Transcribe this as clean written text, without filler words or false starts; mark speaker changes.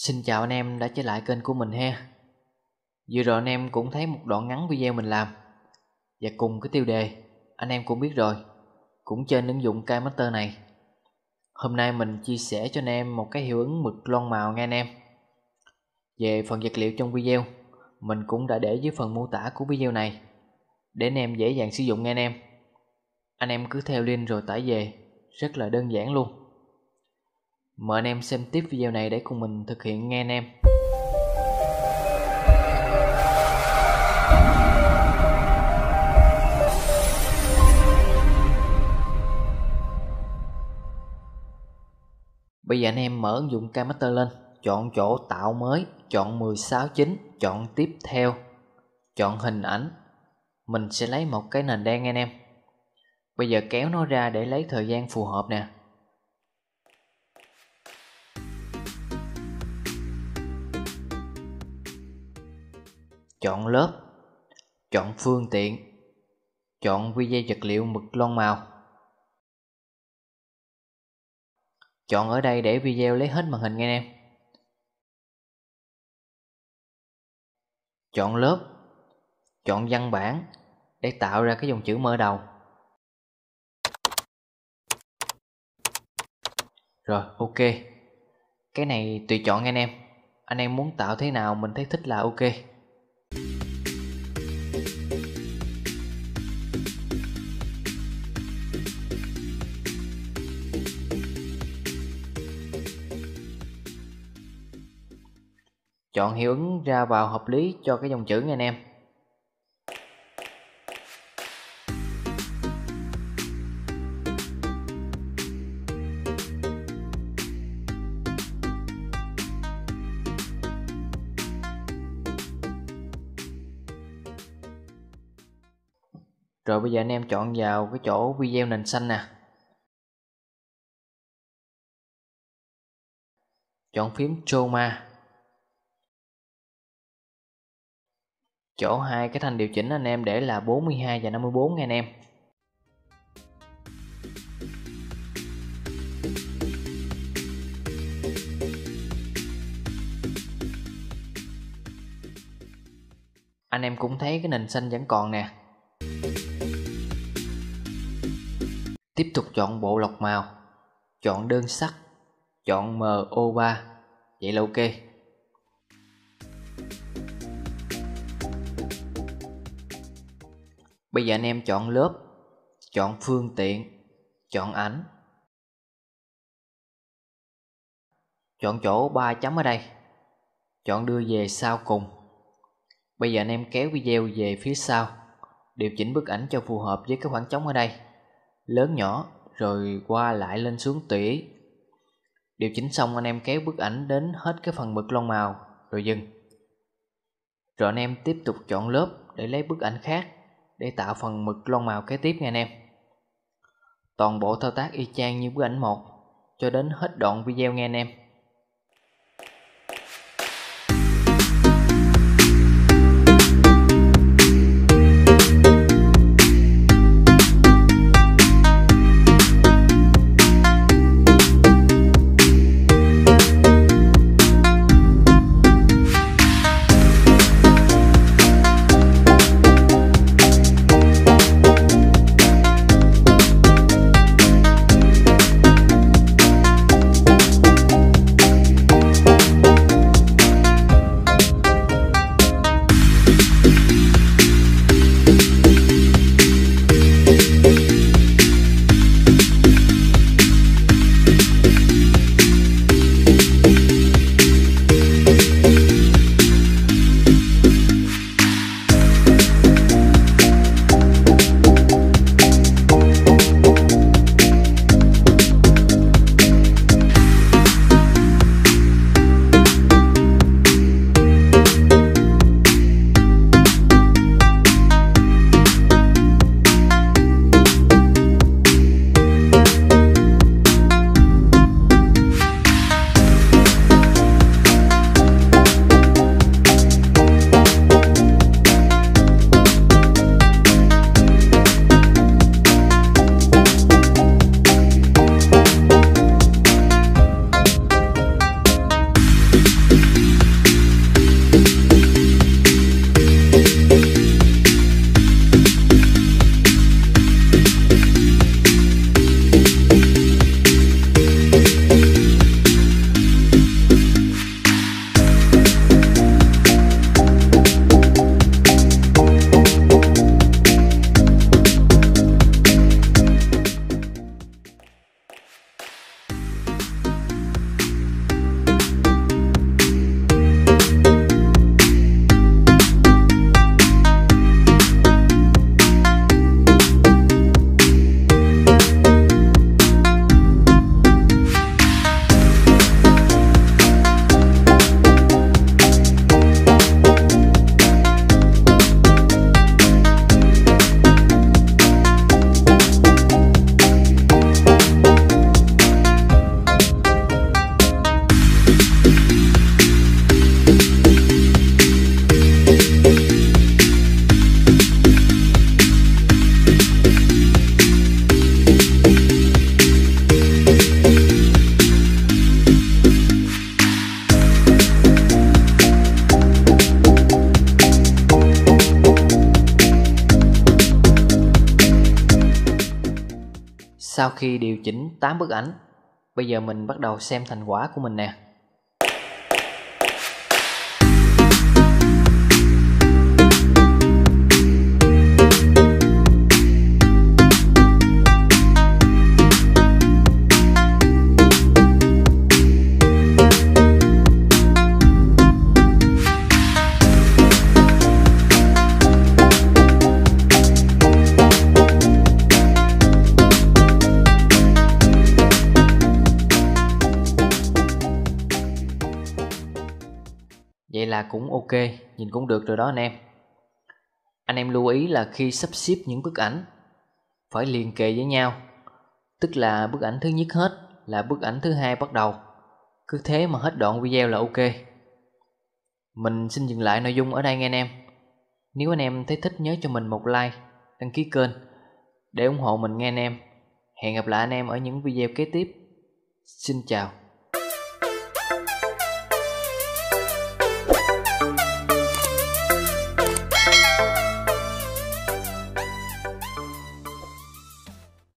Speaker 1: Xin chào anh em đã trở lại kênh của mình ha. Vừa rồi anh em cũng thấy một đoạn ngắn video mình làm, và cùng cái tiêu đề anh em cũng biết rồi, cũng trên ứng dụng KineMaster này. Hôm nay mình chia sẻ cho anh em một cái hiệu ứng mực lon màu nha anh em. Về phần vật liệu trong video, mình cũng đã để dưới phần mô tả của video này để anh em dễ dàng sử dụng nha anh em. Anh em cứ theo link rồi tải về, rất là đơn giản luôn. Mời anh em xem tiếp video này để cùng mình thực hiện nghe anh em. Bây giờ anh em mở ứng dụng KineMaster lên, chọn chỗ tạo mới, chọn 16:9, chọn tiếp theo, chọn hình ảnh. Mình sẽ lấy một cái nền đen anh em. Bây giờ kéo nó ra để lấy thời gian phù hợp nè. Chọn lớp, chọn phương tiện, chọn video vật liệu mực lon màu. Chọn ở đây để video lấy hết màn hình nha anh em. Chọn lớp, chọn văn bản để tạo ra cái dòng chữ mở đầu. Rồi, ok. Cái này tùy chọn nha anh em. Anh em muốn tạo thế nào mình thấy thích là ok. Chọn hiệu ứng ra vào hợp lý cho cái dòng chữ nha anh em. Rồi bây giờ anh em chọn vào cái chỗ video nền xanh nè. Chọn phím Chroma. Chỗ hai cái thanh điều chỉnh anh em để là 42 và 54 nha anh em. Anh em cũng thấy cái nền xanh vẫn còn nè. Tiếp tục chọn bộ lọc màu, chọn đơn sắc, chọn MO3. Vậy là ok. Bây giờ anh em chọn lớp, chọn phương tiện, chọn ảnh. Chọn chỗ 3 chấm ở đây, chọn đưa về sau cùng. Bây giờ anh em kéo video về phía sau, điều chỉnh bức ảnh cho phù hợp với cái khoảng trống ở đây. Lớn nhỏ, rồi qua lại lên xuống tùy ý. Điều chỉnh xong anh em kéo bức ảnh đến hết cái phần mực lon màu, rồi dừng. Rồi anh em tiếp tục chọn lớp để lấy bức ảnh khác, để tạo phần mực lon màu kế tiếp nha anh em. Toàn bộ thao tác y chang như bức ảnh 1 cho đến hết đoạn video nha anh em. Sau khi điều chỉnh 8 bức ảnh, bây giờ mình bắt đầu xem thành quả của mình nè. Vậy là cũng ok, nhìn cũng được rồi đó anh em. Anh em lưu ý là khi sắp xếp những bức ảnh phải liền kề với nhau, tức là bức ảnh thứ nhất hết là bức ảnh thứ hai bắt đầu. Cứ thế mà hết đoạn video là ok. Mình xin dừng lại nội dung ở đây nghe anh em. Nếu anh em thấy thích nhớ cho mình một like, đăng ký kênh để ủng hộ mình nghe anh em. Hẹn gặp lại anh em ở những video kế tiếp. Xin chào.